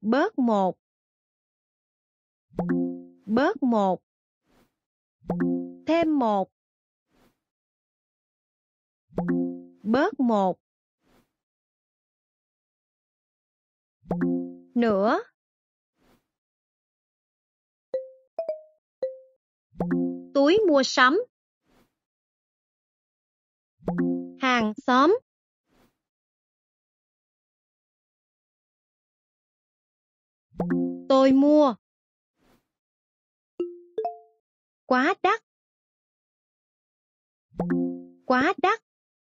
Bớt một. Bớt một. Thêm một. Bớt một. Nữa. Túi mua sắm. Hàng xóm. Tôi mua. Quá đắt. Quá đắt.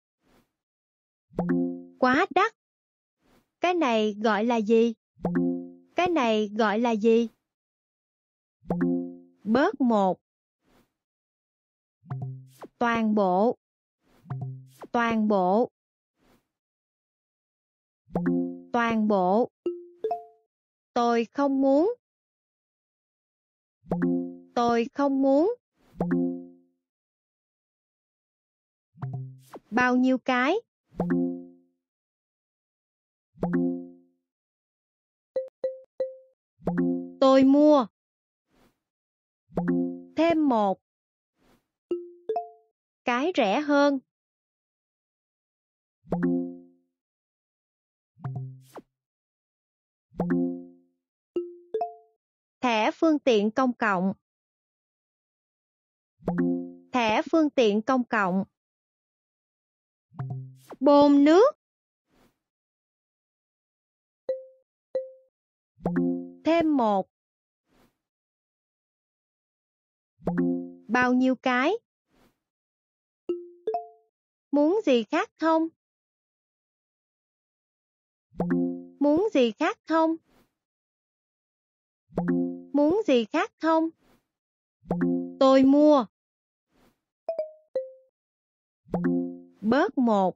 Quá đắt. Cái này gọi là gì? Cái này gọi là gì? Bớt một. Toàn bộ. Toàn bộ. Toàn bộ. Tôi không muốn. Tôi không muốn. Bao nhiêu cái? Tôi mua. Thêm một. Cái rẻ hơn. Thẻ phương tiện công cộng. Thẻ phương tiện công cộng. Bồn nước. Thêm một. Bao nhiêu cái? Muốn gì khác không? Muốn gì khác không? Muốn gì khác không? Tôi mua. Bớt một.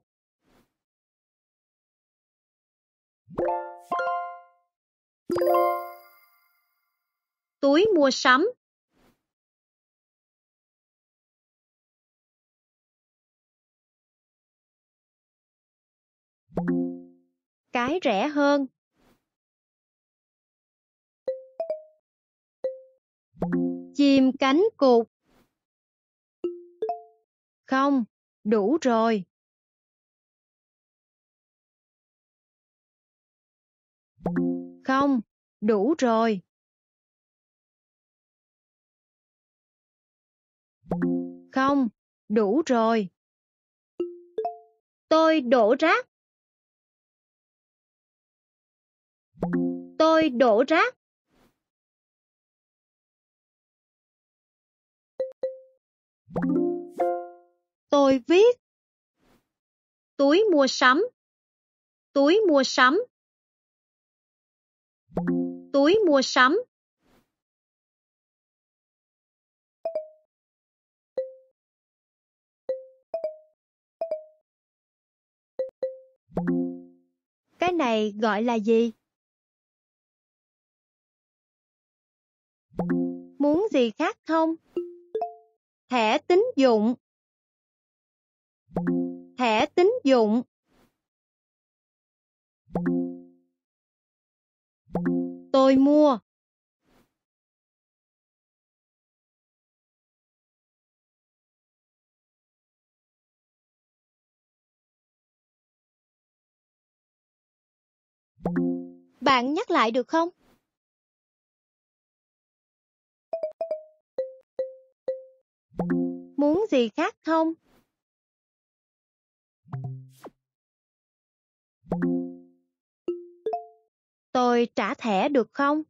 Túi mua sắm. Cái rẻ hơn. Chim cánh cụt. Không, đủ rồi. Không, đủ rồi. Không, đủ rồi. Tôi đổ rác. Tôi đổ rác. Tôi viết. Túi mua sắm. Túi mua sắm. Túi mua sắm. Cái này gọi là gì? Muốn gì khác không? Thẻ tín dụng. Thẻ tín dụng. Tôi mua. Bạn nhắc lại được không? Muốn gì khác không? Tôi trả thẻ được không?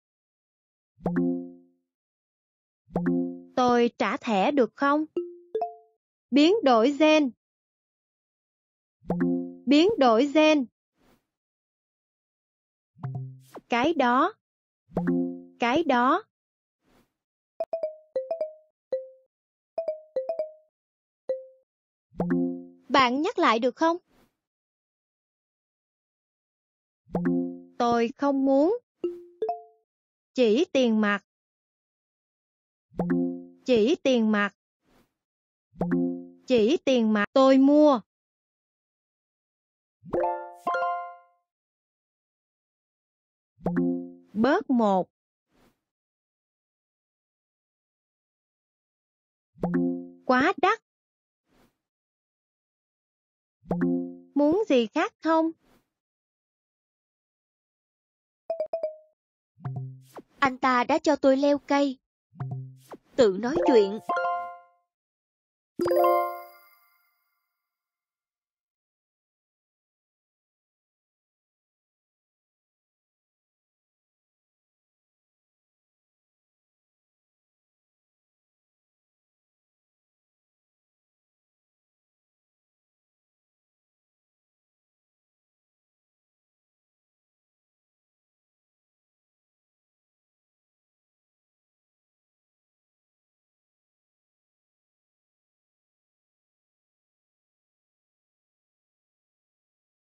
Tôi trả thẻ được không? Biến đổi gen. Biến đổi gen. Cái đó. Cái đó. Bạn nhắc lại được không? Tôi không muốn. Chỉ tiền mặt. Chỉ tiền mặt. Chỉ tiền mặt. Tôi mua. Bớt 1. Quá đắt. Muốn gì khác không? Anh ta đã cho tôi leo cây. Tự nói chuyện.